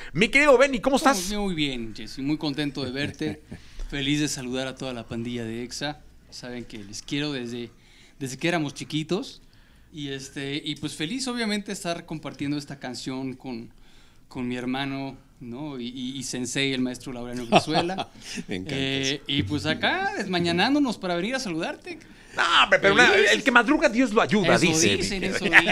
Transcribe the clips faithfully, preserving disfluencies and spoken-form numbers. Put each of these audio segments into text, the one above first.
Mi querido Benny, ¿cómo estás? Muy bien, Jesse, muy contento de verte. Feliz de saludar a toda la pandilla de EXA. Saben que les quiero desde, desde que éramos chiquitos. Y, este, y pues feliz, obviamente, estar compartiendo esta canción con, con mi hermano, ¿no? Y, y, y Sensei, el maestro Laureano Brizuela. Me encanta. Eh, y pues acá, desmañanándonos para venir a saludarte. No, pero una, el que madruga, Dios lo ayuda, Eso dice. dicen, eso dicen.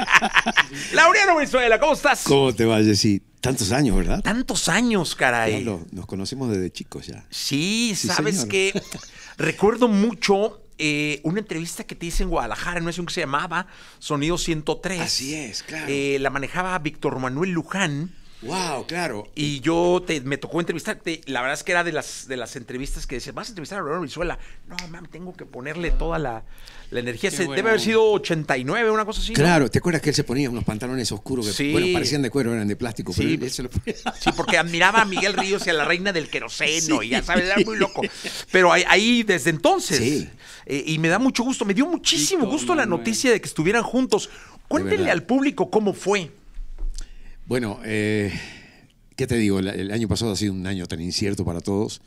Laureano Brizuela, ¿cómo estás? ¿Cómo te va, Jessy? Tantos años, ¿verdad? Tantos años, caray. Claro, nos conocemos desde chicos ya. Sí, Sí, sabes señor. que recuerdo mucho eh, una entrevista que te hice en Guadalajara, en una estación que se llamaba Sonido ciento tres. Así es, claro. Eh, la manejaba Víctor Manuel Luján. Wow, claro. Y yo te, me tocó entrevistarte. La verdad es que era de las, de las entrevistas que decías, vas a entrevistar a Laureano Brizuela. No, mami, tengo que ponerle toda la, la energía. Qué Se, buena debe haber onda. sido ochenta y nueve, una cosa así, ¿no? Claro, ¿te acuerdas que él se ponía unos pantalones oscuros que, Sí. bueno, parecían de cuero, eran de plástico, Sí. pero él, él se lo ponía? Sí, porque admiraba a Miguel Ríos y a la reina del queroseno, Sí. y ya sabes, era muy loco. Pero ahí, ahí desde entonces, Sí. eh, y me da mucho gusto, me dio muchísimo Víctor gusto la Manuel. noticia de que estuvieran juntos. Cuéntenle verdad. al público cómo fue. Bueno, eh, ¿qué te digo? El, el año pasado ha sido un año tan incierto para todos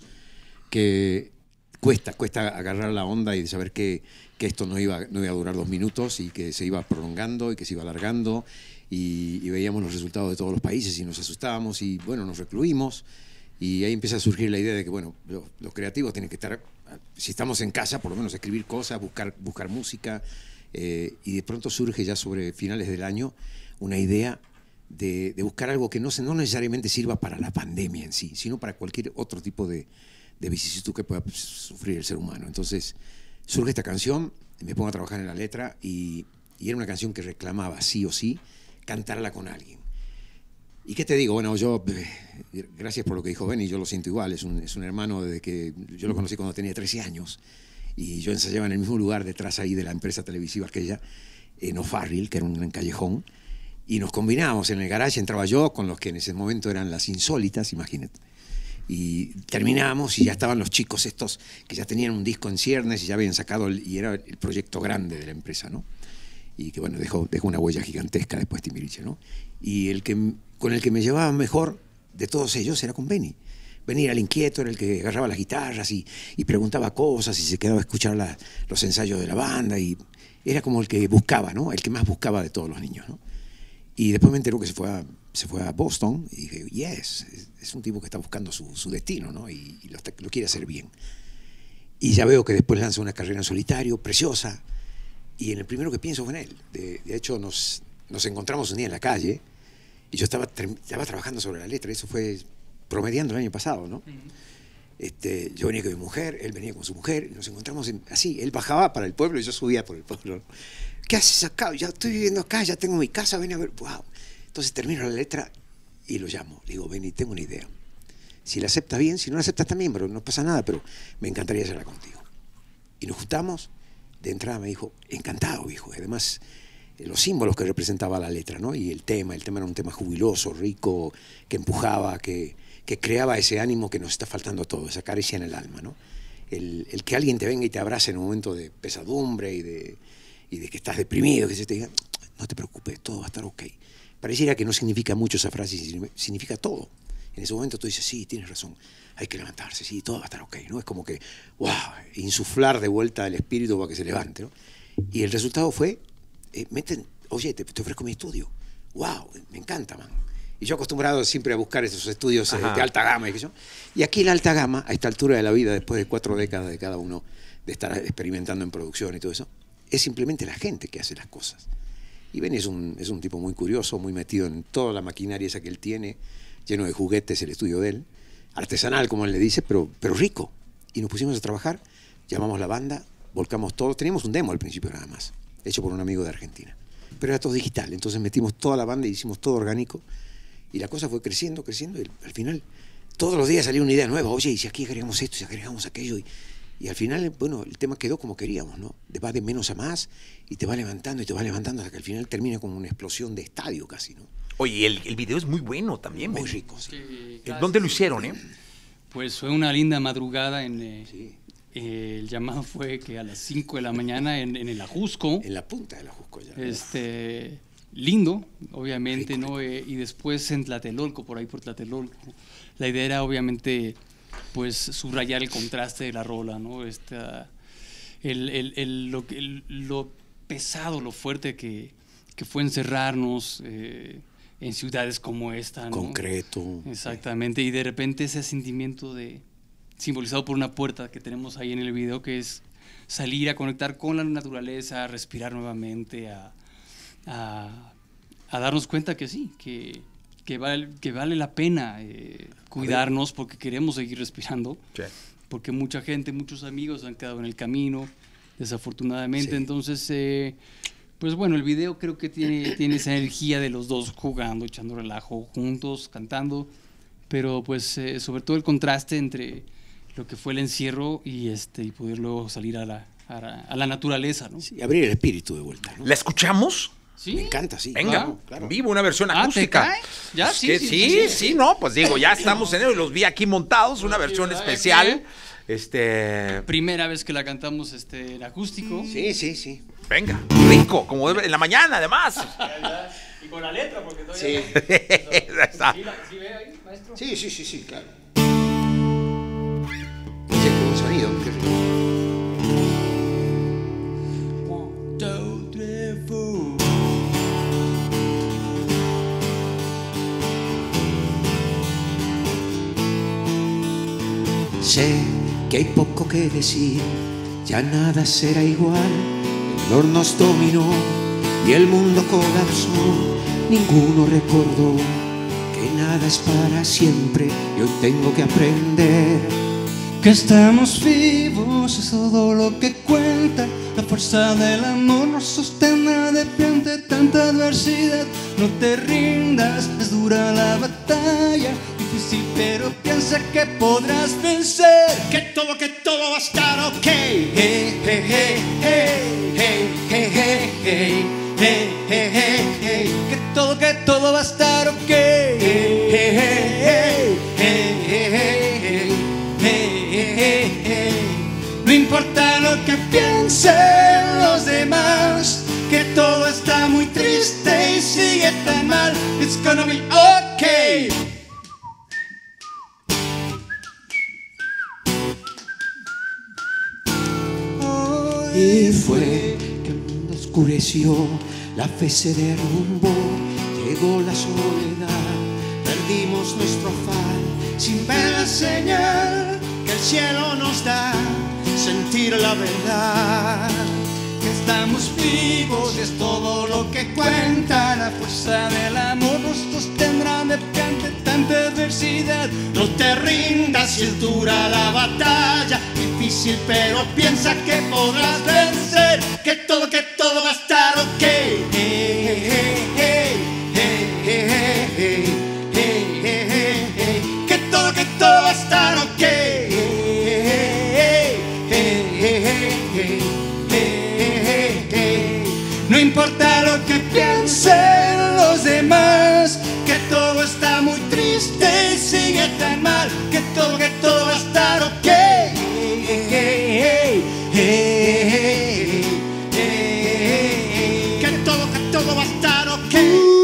que cuesta, cuesta agarrar la onda y saber que, que esto no iba, no iba a durar dos minutos y que se iba prolongando y que se iba alargando y, y veíamos los resultados de todos los países y nos asustábamos y bueno, nos recluimos y ahí empieza a surgir la idea de que bueno, los, los creativos tienen que estar, si estamos en casa, por lo menos escribir cosas, buscar, buscar música eh, y de pronto surge ya sobre finales del año una idea De, de buscar algo que no, se, no necesariamente sirva para la pandemia en sí, sino para cualquier otro tipo de, de vicisitud que pueda sufrir el ser humano. Entonces surge esta canción, me pongo a trabajar en la letra y, y era una canción que reclamaba sí o sí cantarla con alguien. ¿Y qué te digo? Bueno, yo, eh, gracias por lo que dijo Benny, yo lo siento igual, es un, es un hermano desde que yo lo conocí cuando tenía trece años y yo ensayaba en el mismo lugar detrás ahí de la empresa televisiva aquella, en O'Farrill, que era un gran callejón. Y nos combinábamos en el garage, entraba yo con los que en ese momento eran las insólitas, imagínate. Y terminábamos y ya estaban los chicos estos que ya tenían un disco en ciernes y ya habían sacado, el, y era el proyecto grande de la empresa, ¿no? Y que bueno, dejó, dejó una huella gigantesca después Timbiriche, ¿no? Y el que, con el que me llevaba mejor de todos ellos era con Benny. Benny era el inquieto, era el que agarraba las guitarras y, y preguntaba cosas y se quedaba a escuchar la, los ensayos de la banda y era como el que buscaba, ¿no? El que más buscaba de todos los niños, ¿no? Y después me enteró que se fue a, se fue a Boston y dije, yes, es, es un tipo que está buscando su, su destino, ¿no? Y, y lo, está- lo quiere hacer bien. Y ya veo que después lanza una carrera en solitario, preciosa, y en el primero que pienso fue en él. De, de hecho, nos, nos encontramos un día en la calle y yo estaba, term- estaba trabajando sobre la letra, eso fue promediando el año pasado, ¿no? Este, yo venía con mi mujer, él venía con su mujer, y nos encontramos en- así, él bajaba para el pueblo y yo subía por el pueblo, ¿no? ¿Qué haces acá? Ya estoy viviendo acá, ya tengo mi casa, ven a ver. Wow. Entonces termino la letra y lo llamo. Le digo, Benny, tengo una idea. Si la aceptas bien, si no la aceptas también, pero no pasa nada, pero me encantaría hacerla contigo. Y nos juntamos, de entrada me dijo, encantado, viejo. Además, eh, los símbolos que representaba la letra, ¿no? Y el tema, el tema era un tema jubiloso, rico, que empujaba, que, que creaba ese ánimo que nos está faltando a todos, esa caricia en el alma, ¿no? El, el que alguien te venga y te abrace en un momento de pesadumbre y de... y de que estás deprimido, que se te diga, no te preocupes, todo va a estar ok. Pareciera que no significa mucho esa frase, significa todo. En ese momento tú dices, sí, tienes razón, hay que levantarse, sí, todo va a estar ok, ¿no? Es como que, wow, insuflar de vuelta el espíritu para que se levante, ¿no? Y el resultado fue, eh, meten, oye, te, te ofrezco mi estudio, wow, me encanta, man. Y yo acostumbrado siempre a buscar esos estudios eh, de alta gama, y, qué sé yo. Y aquí la alta gama, a esta altura de la vida, después de cuatro décadas de cada uno, de estar experimentando en producción y todo eso, es simplemente la gente que hace las cosas. Y Benny es un, es un tipo muy curioso, muy metido en toda la maquinaria esa que él tiene, lleno de juguetes el estudio de él, artesanal como él le dice, pero, pero rico. Y nos pusimos a trabajar, llamamos la banda, volcamos todo, teníamos un demo al principio nada más, hecho por un amigo de Argentina, pero era todo digital, entonces metimos toda la banda y hicimos todo orgánico, y la cosa fue creciendo, creciendo, y al final todos los días salía una idea nueva, oye, y si aquí agregamos esto, si agregamos aquello, y Y al final, bueno, el tema quedó como queríamos, ¿no? Te va de menos a más y te va levantando y te va levantando hasta que al final termina como una explosión de estadio casi, ¿no? Oye, el, el video es muy bueno también. Muy Benny. rico, sí. Sí, Eh, ¿Dónde lo hicieron, eh? Pues fue una linda madrugada. En, eh, Sí. eh, el llamado fue que a las cinco de la mañana en, en el Ajusco. En la punta de la Jusco ya. Este, lindo, obviamente, ¿no? Eh, y después en Tlatelolco, por ahí por Tlatelolco, la idea era obviamente pues subrayar el contraste de la rola, ¿no? Esta, el, el, el, lo, el, lo pesado, lo fuerte que, que fue encerrarnos eh, en ciudades como esta, ¿no? Concreto. Exactamente, y de repente ese sentimiento de simbolizado por una puerta que tenemos ahí en el video, que es salir a conectar con la naturaleza, a respirar nuevamente, a, a, a darnos cuenta que sí, que, que, vale, que vale la pena eh, cuidarnos porque queremos seguir respirando, sí. Porque mucha gente, muchos amigos han quedado en el camino, desafortunadamente, sí. Entonces, eh, pues bueno, el video creo que tiene, tiene esa energía de los dos jugando, echando relajo juntos, cantando, pero pues eh, sobre todo el contraste entre lo que fue el encierro y este y poder luego salir a la, a la, a la naturaleza, ¿no? Sí, abrir el espíritu de vuelta, ¿no? ¿La escuchamos? Sí. Me encanta, sí. Venga, claro, claro. Vivo una versión Ah, acústica. ¿te cae? ¿Ya? Sí, que sí, sí, sí, sí, sí. sí, no, pues digo, ya estamos en ello y los vi aquí montados, una Sí, versión ¿verdad? especial. Este, Primera vez que la cantamos este, en acústico. Sí, sí, sí. venga, rico, como debe, en la mañana además. Y con la letra, porque todavía Sí. no- Ya está. ¿Sí, la- sí ve ahí, maestro? Sí, sí, sí, sí, claro. Sí, qué buen sonido, qué rico. One, two, three, four. Sé que hay poco que decir, ya nada será igual. El dolor nos dominó y el mundo colapsó. Ninguno recordó que nada es para siempre y hoy tengo que aprender Que estamos vivos es todo lo que cuenta. La fuerza del amor nos sostendrá de frente a tanta adversidad. No te rindas, es dura la batalla. Difícil, pero piensa que podrás vencer. Que todo, que todo va a estar ok. Hey, hey, hey, hey, hey, hey, hey, hey, hey, hey, hey, hey. Que todo, que todo va a estar ok. Hey, hey, hey, hey, hey, hey, hey, hey, hey, hey. No importa lo que piensen los demás, Que todo está muy triste y sigue tan mal. it's gonna be okay. Y fue que el mundo oscureció, la fe se derrumbó, llegó la soledad, perdimos nuestro afán, Sin ver la señal que el cielo nos da, sentir la verdad. Que estamos vivos es todo lo que cuenta. La fuerza del amor nos sostendrá mediante tanta adversidad. No te rindas si es dura la batalla. Difícil, pero piensa que podrás vencer. Que todo, que todo va a estar ok. Hey, hey, hey, hey, hey, hey, hey, hey, hey, hey, hey. Que todo, que todo va a estar ok. Hey, hey, hey, hey, hey, hey, hey, hey, hey. No importa lo que piensen los demás, Que todo está muy triste y sigue tan mal. Que todo, que todo va a estar ok. Hey, hey, hey, hey, hey, hey, hey. Que todo, que todo va a estar ok.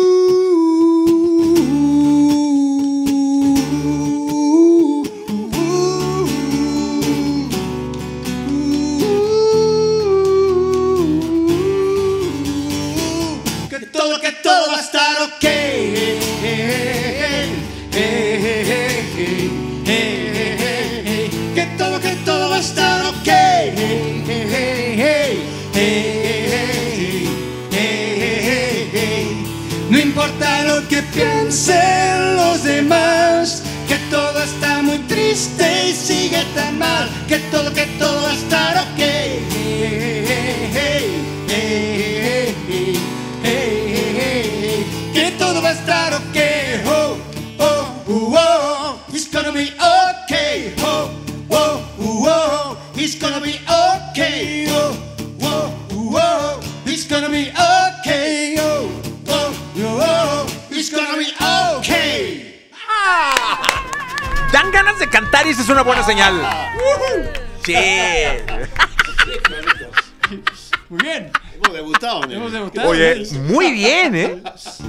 Que todo, que todo va a estar ok. Hey, hey, hey, hey, hey, hey, hey, hey. Que todo, que todo va a estar ok. Hey, hey, hey, hey, hey, hey, hey, hey. no importa lo que piensen los demás, Que todo está muy triste y sigue tan mal. Que todo, que todo va a estar ok. Hey, hey, hey, hey, hey, hey, hey, hey. Que todo va a estar ok. Oh, oh, oh, oh. It's gonna be okay. Oh, oh, oh, oh. It's gonna be okay. Oh, oh, oh, oh. It's gonna be okay. Oh, oh, oh, oh. It's gonna be okay. Dan ganas de cantar y esa es una buena señal. Sí. muy bien. Hemos debutado, nene. Hemos debutado. Oye, muy bien, ¿eh?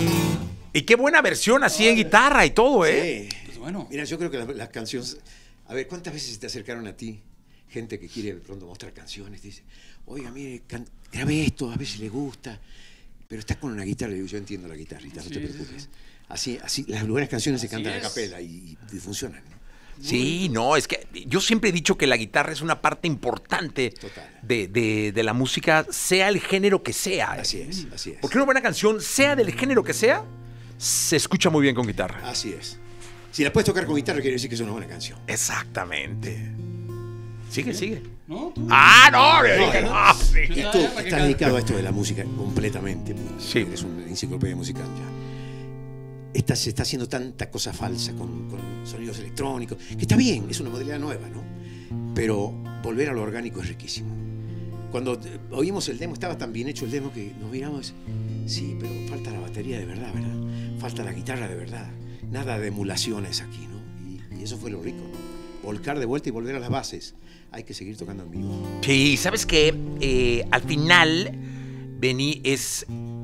Y qué buena versión así en guitarra y todo, ¿eh? Sí. Pues bueno. Mira, yo creo que las, las canciones... A ver, ¿cuántas veces se te acercaron a ti gente que quiere de pronto mostrar canciones? Te dice, oiga, mire, can- grabé esto, a ver si le gusta. Pero estás con una guitarra. Le digo, yo entiendo la guitarrita, no Sí, te sí, preocupes. sí. Así, así, las buenas canciones se Así cantan es. a capela y, y funcionan, ¿no? Sí, no, es que yo siempre he dicho que la guitarra es una parte importante Total. de, de- de la música, sea el género que sea. Así es, así es. Porque una buena canción, sea del género que sea, se escucha muy bien con guitarra. Así es. Si la puedes tocar con guitarra, quiere decir que es una buena canción. Exactamente. Sigue, sigue. ¿No? ¿Tú? Ah, no, No, no, no. sí. Y Ya, tú ya, para que estás cada- dedicado a esto de la música completamente. Sí. Eres una enciclopedia musical ya. Está, se está haciendo tanta cosa falsa con, con sonidos electrónicos, que está bien, es una modalidad nueva, ¿no? Pero volver a lo orgánico es riquísimo. Cuando eh, oímos el demo, estaba tan bien hecho el demo que nos miramos, sí, pero falta la batería de verdad, ¿verdad? Falta la guitarra de verdad. Nada de emulaciones aquí, ¿no? Y, y eso fue lo rico, ¿no? Volcar de vuelta y volver a las bases. Hay que seguir tocando en vivo. Sí, ¿sabes qué? Eh, al final, Benny, es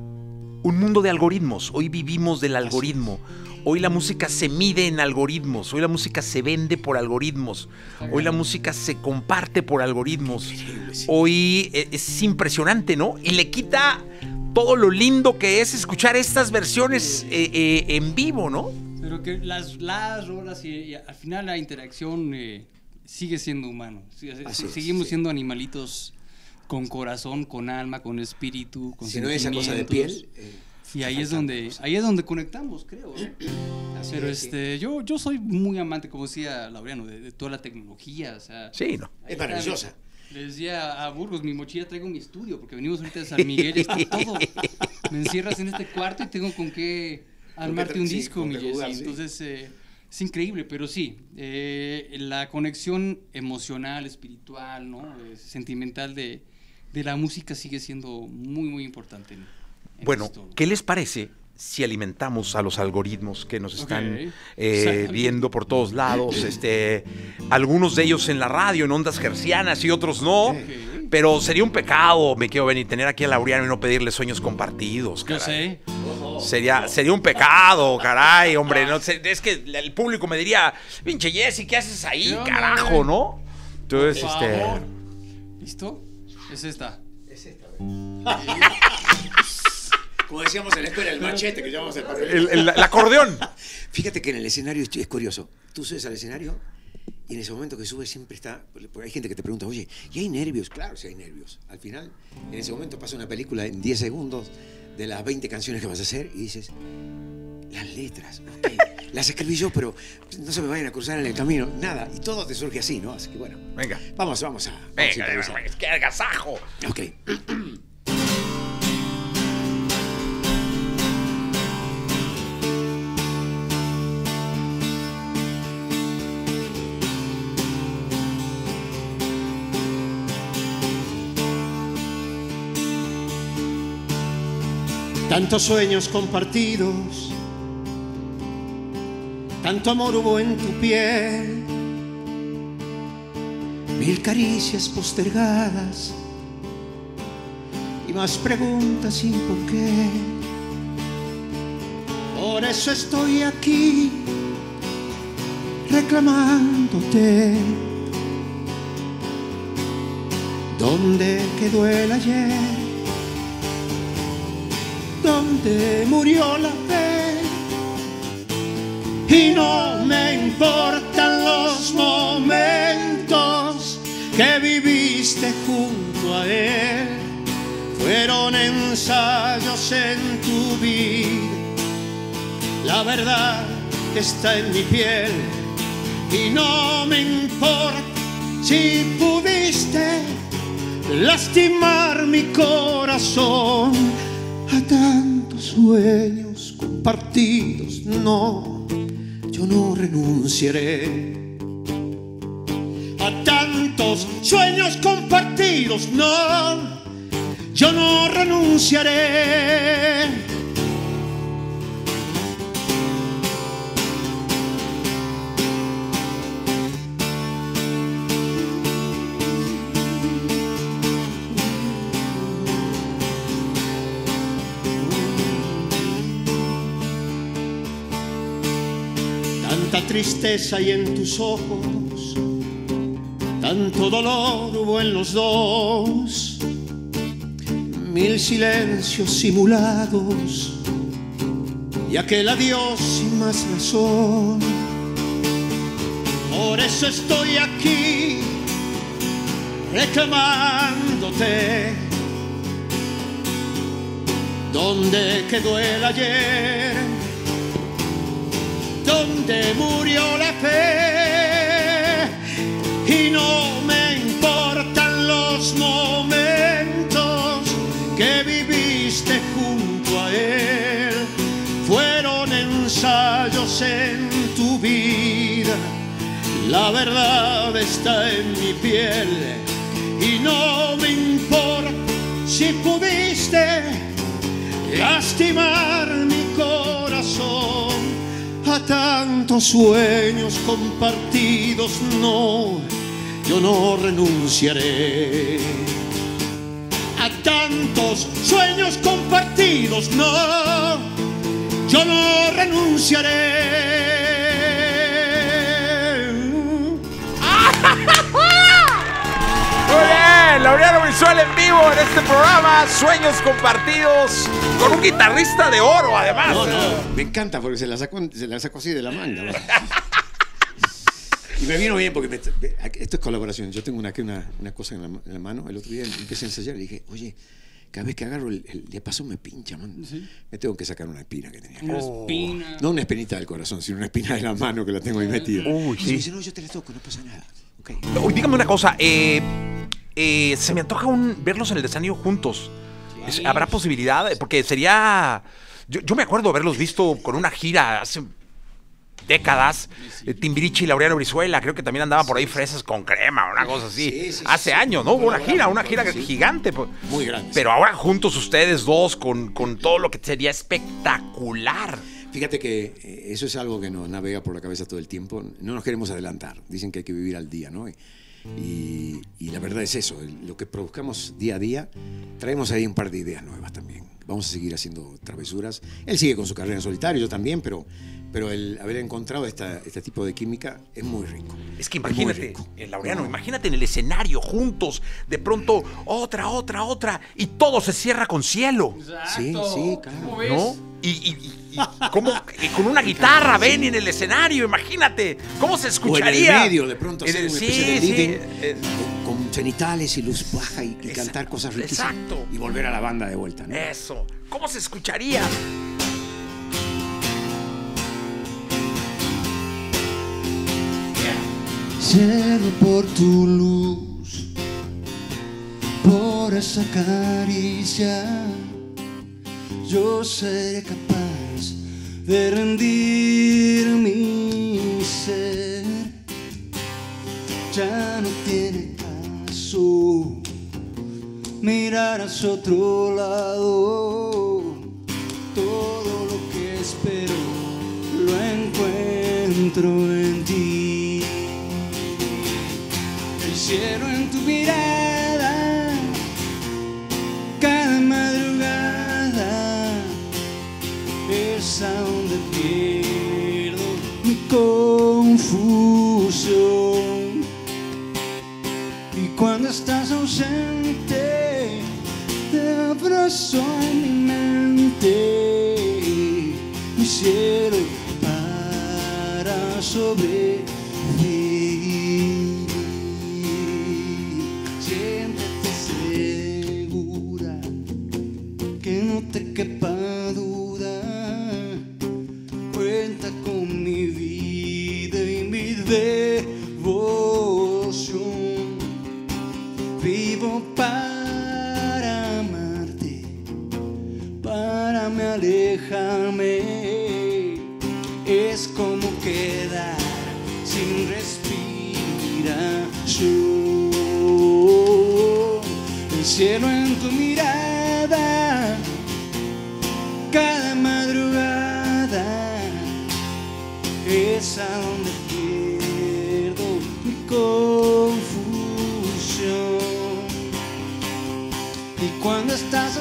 un mundo de algoritmos. Hoy vivimos del algoritmo. Hoy la música se mide en algoritmos. Hoy la música se vende por algoritmos. Hoy la música se comparte por algoritmos. Hoy eh, es impresionante, ¿no? Y le quita todo lo lindo que es escuchar estas versiones eh, eh, en vivo, ¿no? Pero que las, las rolas y, y al final la interacción eh, sigue siendo humano. Sí, Así es, seguimos sí. siendo animalitos con corazón, con alma, con espíritu, con Si no es esa cosa de sentimientos. piel. eh, Y ahí faltan es donde cosas. ahí es donde conectamos, creo. ¿no? Así Pero es, sí. este, yo, yo soy muy amante, como decía Laureano, de, de toda la tecnología. O sea, Sí, ¿no? Es ahí está, maravillosa. Le decía a Burgos, mi mochila traigo mi estudio, porque venimos ahorita de San Miguel y está todo. Me encierras en este cuarto y tengo con qué armarte un sí, disco, con mi qué Jessy. jugar, sí. Entonces, eh, es increíble, pero sí, eh, la conexión emocional, espiritual, ¿no? Eh, sentimental de, de la música sigue siendo muy, muy importante. en- en Bueno, esto. ¿qué les parece si alimentamos a los algoritmos que nos están Ok. eh, O sea, viendo por todos lados? Este, algunos de ellos en la radio, en ondas gercianas y otros no. Ok. Pero sería un pecado, me quiero venir, tener aquí a Laureano y no pedirle sueños compartidos. Yo caray. sé. Sería, sería un pecado, caray, hombre. No sé, es que el público me diría, pinche Jessy, ¿qué haces ahí, ¿Qué onda, carajo, güey? no? Entonces, Por este. favor. ¿Listo? Es esta. Es esta, ¿verdad? Como decíamos en la escuela, el machete que llamamos el papel. El, el- el acordeón. Fíjate que en el escenario es es curioso. Tú subes al escenario y en ese momento que subes siempre está... Porque hay gente que te pregunta, oye, ¿y hay nervios? Claro, sí hay nervios. Al final, en ese momento pasa una película en diez segundos de las veinte canciones que vas a hacer y dices, las letras, ok, las escribí yo, pero no se me vayan a cruzar en el camino. Nada, y todo te surge así, ¿no? Así que bueno, Venga. vamos, vamos a... Vamos a Venga, improvisar. es que agasajo. Ok. Tantos sueños compartidos, tanto amor hubo en tu piel, mil caricias postergadas y más preguntas sin por qué. Por eso estoy aquí reclamándote. ¿Dónde quedó el ayer? ¿Dónde murió la fe? Y no me importan los momentos que viviste junto a él. Fueron ensayos en tu vida. La verdad está en mi piel. Y no me importa si pudiste lastimar mi corazón. A tantos sueños compartidos, no, yo no renunciaré. A tantos sueños compartidos, no, yo no renunciaré. tristeza y en tus ojos, tanto dolor hubo en los dos, mil silencios simulados y aquel adiós sin más razón. Por eso estoy aquí reclamándote. ¿Dónde quedó el ayer? ¿Dónde murió la fe? Y no me importan los momentos que viviste junto a él. Fueron ensayos en tu vida. La verdad está en mi piel. Y no me importa si pudiste lastimar mi corazón. A tantos sueños compartidos, no, yo no renunciaré. A tantos sueños compartidos, no, yo no renunciaré. Muy bien, Laureano Brizuela en vivo en este programa, Sueños Compartidos, con un guitarrista de oro además. No, no, me encanta porque se la sacó, se la sacó así de la manga. ¿No? Y me vino bien porque me, esto es colaboración. Yo tengo una, una, una cosa en la, en la mano. El otro día empecé a ensayar y dije, oye, cada vez que agarro el, el diapasón me pincha, man. ¿Sí? Me tengo que sacar una espina que tenía. Una espina. No una espinita del corazón, sino una espina de la mano que la tengo ahí metida. Uy, sí. Y me dice, no, yo te la toco, no pasa nada. Okay. Uy, dígame una cosa, eh, eh, se me antoja un, verlos en el escenario juntos. Sí. Es, ¿habrá posibilidad? Porque sería... Yo, yo me acuerdo haberlos visto con una gira hace décadas. Sí. Eh, Timbiriche y Laureano Brizuela, creo que también andaban por ahí Fresas con Crema, una cosa así. Sí, sí, hace sí, años, ¿no? Hubo una gira, una gira sí. gigante. Muy grande. Pero ahora juntos ustedes dos con, con todo lo que sería espectacular. Fíjate que eso es algo que nos navega por la cabeza todo el tiempo. No nos queremos adelantar. Dicen que hay que vivir al día, ¿no? Y, y la verdad es eso. Lo que produzcamos día a día, traemos ahí un par de ideas nuevas también. Vamos a seguir haciendo travesuras. Él sigue con su carrera en solitario, yo también, pero, pero el haber encontrado esta, este tipo de química es muy rico. Es que imagínate, el Laureano, no. imagínate en el escenario juntos, de pronto otra, otra, otra, y todo se cierra con Cielo. Exacto. Sí, sí, claro. ¿No? Y, y, y ¿cómo? Y con una guitarra, ven sí. en el escenario, imagínate, ¿cómo se escucharía? O en el medio, de pronto hacer el, una sí, especie de sí, living eh, con, con cenitales y luz baja y, y exacto, cantar cosas riquísimas. Exacto. Y volver a la banda de vuelta, ¿no? Eso. ¿Cómo se escucharía? Cielo, por tu luz, por esa caricia, yo seré capaz de rendir mi ser. Ya no tiene caso mirar hacia otro lado. Todo lo que espero lo encuentro en ti. El cielo en tu mirada, cada madrugada es a donde pierdo mi confusión. Y cuando estás ausente, te abrazo en mi mente, mi cielo para sobrevivir. Siéntete segura, que no te quepa duda, cuenta con mi vida y mi devoción. Vivo para amarte, para me alejarme. Es como quedar sin respiración. El cielo en tu mirada, cada madrugada es a donde pierdo mi confusión. Y cuando estás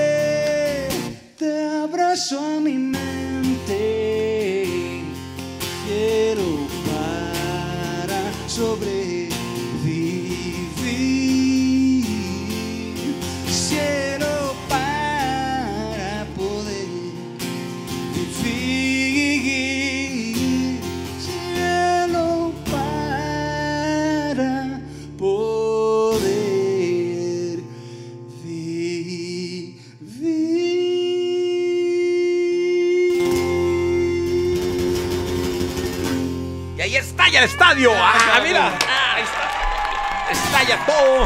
ausente, te abrazo a mi mente, sobrevivir. Cielo para poder vivir. Cielo para poder vivir. Y ahí estalla el estadio. ¡Ah, mira! Ah, ahí está. Estalla todo.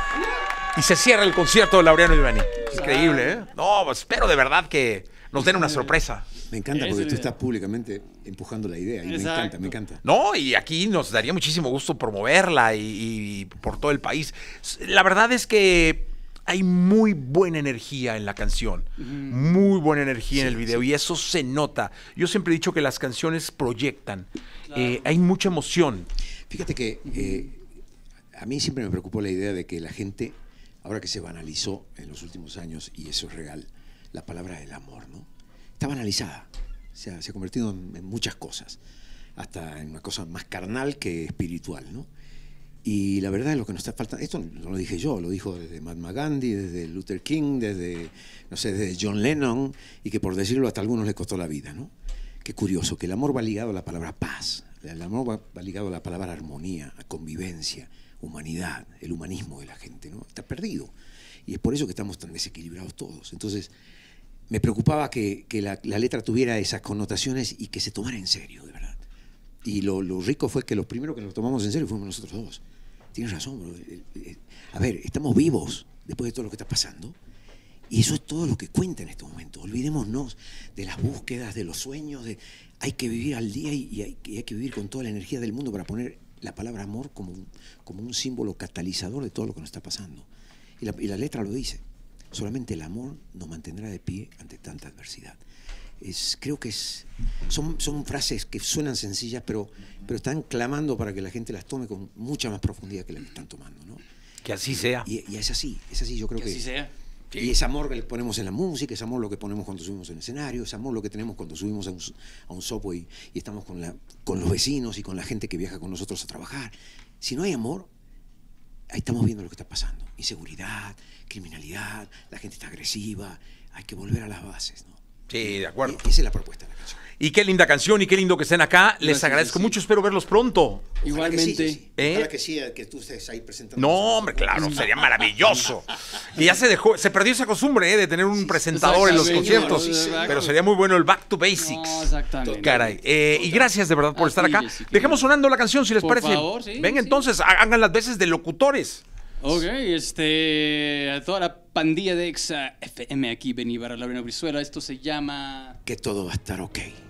Y se cierra el concierto de Laureano Ivani. Increíble, ¿eh? No, pues espero de verdad que nos den una sorpresa. Me encanta Esa porque es tú la idea. estás públicamente empujando la idea y me Exacto. encanta, me encanta. No, y aquí nos daría muchísimo gusto promoverla y, y por todo el país. La verdad es que hay muy buena energía en la canción, muy buena energía en el video y eso se nota. Yo siempre he dicho que las canciones proyectan, eh, hay mucha emoción. Fíjate que eh, a mí siempre me preocupó la idea de que la gente, ahora que se banalizó en los últimos años, y eso es real, la palabra del amor, ¿no? Está banalizada, o sea, se ha convertido en, en muchas cosas, hasta en una cosa más carnal que espiritual, ¿no? Y la verdad es lo que nos está faltando, esto no lo dije yo, lo dijo desde Mahatma Gandhi, desde Luther King, desde, no sé, desde John Lennon, y que por decirlo hasta a algunos les costó la vida, ¿no? Qué curioso, que el amor va ligado a la palabra paz, el amor va, va ligado a la palabra armonía, a convivencia, humanidad, el humanismo de la gente, ¿no? Está perdido. Y es por eso que estamos tan desequilibrados todos. Entonces, me preocupaba que, que la, la letra tuviera esas connotaciones y que se tomara en serio, de verdad. Y lo, lo rico fue que los primeros que nos tomamos en serio fuimos nosotros dos. Tienes razón, bro. A ver, estamos vivos después de todo lo que está pasando. Y eso es todo lo que cuenta en este momento. Olvidémonos de las búsquedas, de los sueños. De, hay que vivir al día y, y, hay, y hay que vivir con toda la energía del mundo para poner la palabra amor como un, como un símbolo catalizador de todo lo que nos está pasando. Y la, y la letra lo dice. Solamente el amor nos mantendrá de pie ante tanta adversidad. Es, creo que es, son, son frases que suenan sencillas, pero, pero están clamando para que la gente las tome con mucha más profundidad que la que están tomando, ¿no? Que así sea. Y, y es así, es así, yo creo Que que... así sea. Y es amor que le ponemos en la música, es amor lo que ponemos cuando subimos en el escenario, es amor lo que tenemos cuando subimos a un, a un subway y estamos con, la, con los vecinos y con la gente que viaja con nosotros a trabajar. Si no hay amor, ahí estamos viendo lo que está pasando. Inseguridad, criminalidad, la gente está agresiva, hay que volver a las bases, ¿no? Sí, de acuerdo. Y esa es la propuesta de la canción. Y qué linda canción y qué lindo que estén acá. Les Gracias, agradezco sí. mucho, espero verlos pronto. Ojalá que sí, Igualmente. sí, sí. ¿Eh? Ojalá que sí, que tú estés ahí presentando. No, hombre, claro, sería maravilloso. Y ya se dejó, se perdió esa costumbre ¿eh? de tener un presentador en los exactamente, conciertos. exacto. Pero sería muy bueno el Back to Basics. No, exactamente. Caray. Eh, y gracias de verdad por A estar ti, acá. Jessica. Dejemos sonando la canción si les Por parece. favor, sí, Venga, sí. entonces, hagan las veces de locutores. Ok, este, a toda la pandilla de Exa F M aquí, Beni Barra Laureano Brizuela, esto se llama... Que todo va a estar ok.